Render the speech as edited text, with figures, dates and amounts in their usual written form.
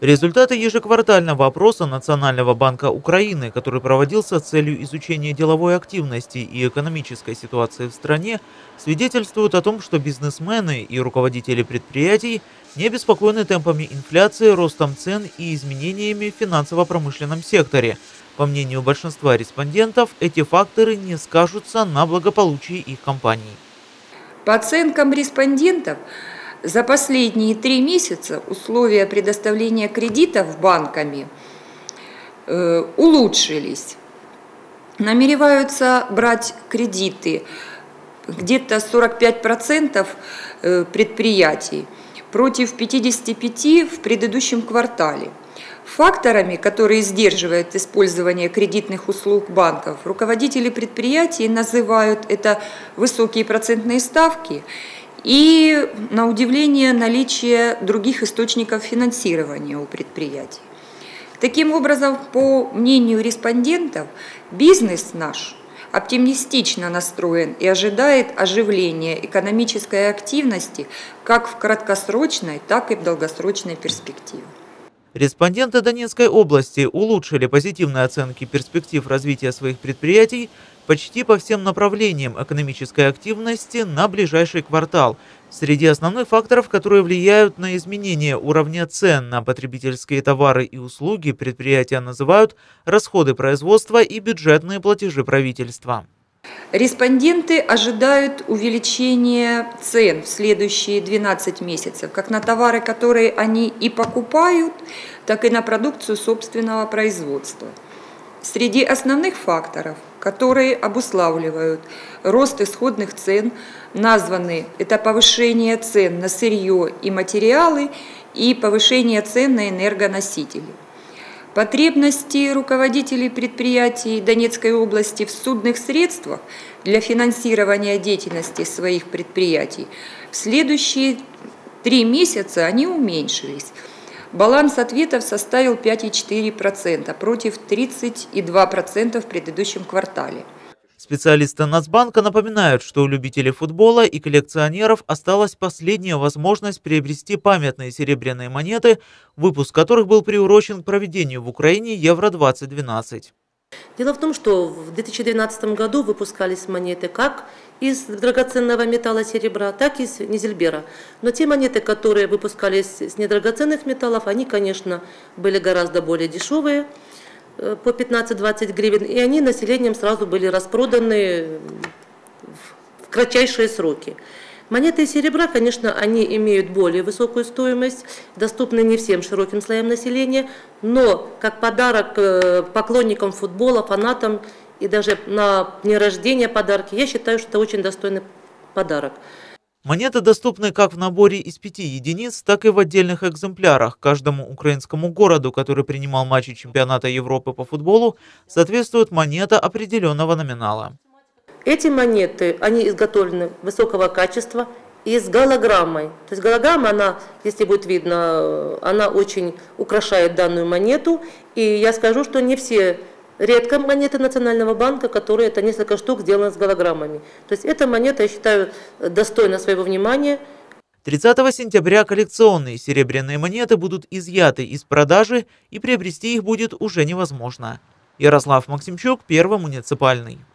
Результаты ежеквартального опроса Национального банка Украины, который проводился с целью изучения деловой активности и экономической ситуации в стране, свидетельствуют о том, что бизнесмены и руководители предприятий не обеспокоены темпами инфляции, ростом цен и изменениями в финансово-промышленном секторе. По мнению большинства респондентов, эти факторы не скажутся на благополучии их компаний. По оценкам респондентов, за последние 3 месяца условия предоставления кредитов банками улучшились. Намереваются брать кредиты где-то 45% предприятий против 55% в предыдущем квартале. Факторами, которые сдерживают использование кредитных услуг банков, руководители предприятий называют это высокие процентные ставки и, на удивление, наличие других источников финансирования у предприятий. Таким образом, по мнению респондентов, бизнес наш оптимистично настроен и ожидает оживления экономической активности как в краткосрочной, так и в долгосрочной перспективе. Респонденты Донецкой области улучшили позитивные оценки перспектив развития своих предприятий почти по всем направлениям экономической активности на ближайший квартал. Среди основных факторов, которые влияют на изменение уровня цен на потребительские товары и услуги, предприятия называют расходы производства и бюджетные платежи правительства. Респонденты ожидают увеличения цен в следующие 12 месяцев, как на товары, которые они и покупают, так и на продукцию собственного производства. Среди основных факторов, которые обуславливают рост исходных цен, названы это повышение цен на сырье и материалы и повышение цен на энергоносители. Потребности руководителей предприятий Донецкой области в судных средствах для финансирования деятельности своих предприятий в следующие 3 месяца они уменьшились. Баланс ответов составил 5,4% против 30,2% в предыдущем квартале. Специалисты Нацбанка напоминают, что у любителей футбола и коллекционеров осталась последняя возможность приобрести памятные серебряные монеты, выпуск которых был приурочен к проведению в Украине Евро-2012. Дело в том, что в 2012 году выпускались монеты как из драгоценного металла серебра, так и из низельбера. Но те монеты, которые выпускались с недрагоценных металлов, они, конечно, были гораздо более дешевые, по 15-20 гривен, и они населением сразу были распроданы в кратчайшие сроки. Монеты из серебра, конечно, они имеют более высокую стоимость, доступны не всем широким слоям населения, но как подарок поклонникам футбола, фанатам и даже на день рождения подарки, я считаю, что это очень достойный подарок. Монеты доступны как в наборе из 5 единиц, так и в отдельных экземплярах. Каждому украинскому городу, который принимал матчи чемпионата Европы по футболу, соответствует монета определенного номинала. Эти монеты, они изготовлены высокого качества и с голограммой. То есть голограмма, она, если будет видно, она очень украшает данную монету. И я скажу, что не все... Редко монеты Национального банка, которые это несколько штук сделаны с голограммами. То есть эта монета, я считаю, достойна своего внимания. 30 сентября коллекционные серебряные монеты будут изъяты из продажи, и приобрести их будет уже невозможно. Ярослав Максимчук, Первый муниципальный.